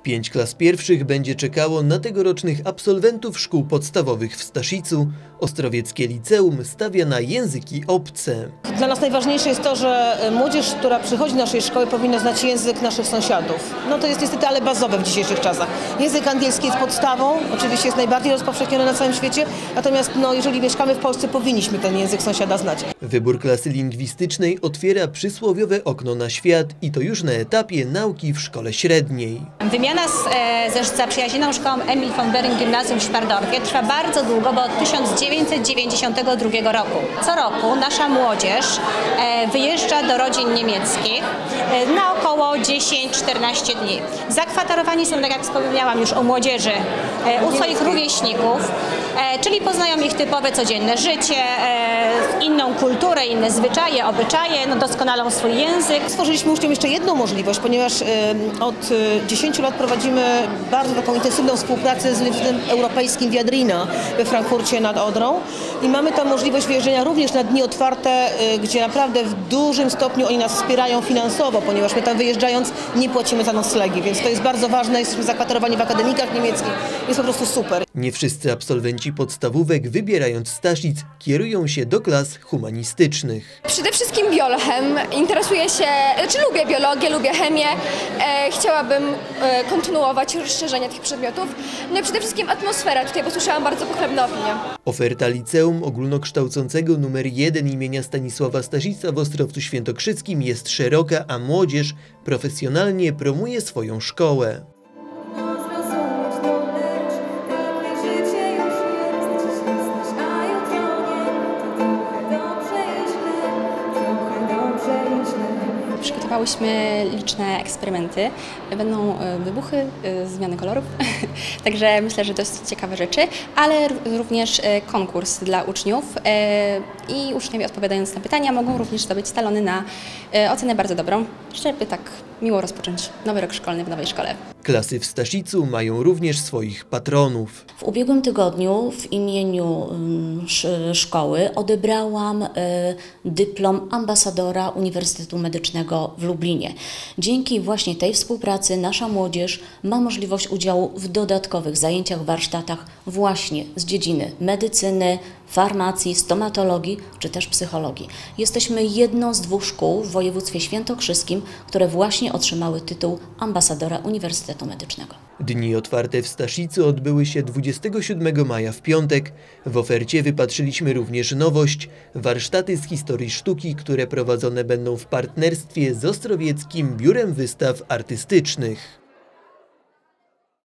5 klas pierwszych będzie czekało na tegorocznych absolwentów szkół podstawowych w Staszicu. Ostrowieckie liceum stawia na języki obce. Dla nas najważniejsze jest to, że młodzież, która przychodzi do naszej szkoły, powinna znać język naszych sąsiadów. No to jest niestety ale bazowe w dzisiejszych czasach. Język angielski jest podstawą, oczywiście jest najbardziej rozpowszechniony na całym świecie, natomiast jeżeli mieszkamy w Polsce, powinniśmy ten język sąsiada znać. Wybór klasy lingwistycznej otwiera przysłowiowe okno na świat i to już na etapie nauki w szkole średniej. Wymiana ze zaprzyjaźnioną szkołą Emil von Behring Gimnazjum w Szpardorfie trwa bardzo długo, bo od 1992 roku. Co roku nasza młodzież wyjeżdża do rodzin niemieckich na około 10-14 dni. Zakwaterowani są, tak jak wspomniałam już o młodzieży, u swoich rówieśników, czyli poznają ich typowe codzienne życie, inną kulturę, inne zwyczaje, obyczaje, doskonalą swój język. Stworzyliśmy uczniom jeszcze jedną możliwość, ponieważ od 10 lat prowadzimy bardzo taką intensywną współpracę z Uniwersytetem Europejskim Viadrina we Frankfurcie nad Odrą i mamy tam możliwość wyjeżdżania również na dni otwarte, gdzie naprawdę w dużym stopniu oni nas wspierają finansowo, ponieważ my tam wyjeżdżając nie płacimy za noclegi, więc to jest bardzo ważne, jesteśmy zakwaterowani w akademikach niemieckich, jest po prostu super. Nie wszyscy absolwenci podstawówek, wybierając Staszic, kierują się do klas humanistycznych. Przede wszystkim biolochem. Interesuję się, lubię biologię, lubię chemię. Chciałabym kontynuować rozszerzenie tych przedmiotów. No i przede wszystkim atmosfera. Tutaj posłyszałam bardzo pochlebne opinie. Oferta liceum ogólnokształcącego nr 1 imienia Stanisława Staszica w Ostrowcu Świętokrzyskim jest szeroka, a młodzież profesjonalnie promuje swoją szkołę. Przygotowałyśmy liczne eksperymenty. Będą wybuchy, zmiany kolorów, także myślę, że dość ciekawe rzeczy, ale również konkurs dla uczniów i uczniowie, odpowiadając na pytania, mogą również zdobyć talony na ocenę bardzo dobrą, żeby tak miło rozpocząć nowy rok szkolny w nowej szkole. Klasy w Staszicu mają również swoich patronów. W ubiegłym tygodniu w imieniu szkoły odebrałam dyplom ambasadora Uniwersytetu Medycznego w Lublinie. Dzięki właśnie tej współpracy nasza młodzież ma możliwość udziału w dodatkowych zajęciach, warsztatach właśnie z dziedziny medycyny, farmacji, stomatologii czy też psychologii. Jesteśmy jedną z 2 szkół w województwie świętokrzyskim, które właśnie otrzymały tytuł ambasadora Uniwersytetu Medycznego. Dni otwarte w Staszicu odbyły się 27 maja w piątek. W ofercie wypatrzyliśmy również nowość – warsztaty z historii sztuki, które prowadzone będą w partnerstwie z Ostrowieckim Biurem Wystaw Artystycznych.